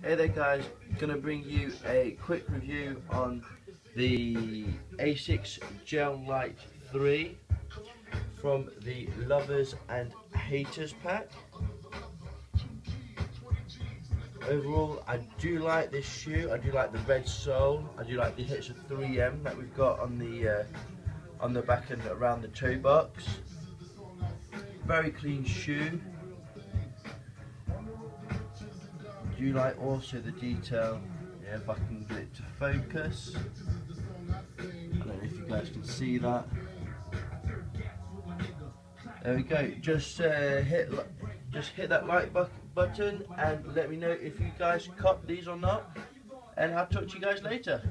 Hey there guys, gonna bring you a quick review on the Asics Gel Light 3 from the Lovers and Haters pack. Overall, I do like this shoe. I do like the red sole. I do like the hits of 3M that we've got on the back and around the toe box. Very clean shoe. Do you like also the detail? Yeah, if I can get it to focus. I don't know if you guys can see that. There we go. Just hit that like button and let me know if you guys cop these or not. And I'll talk to you guys later.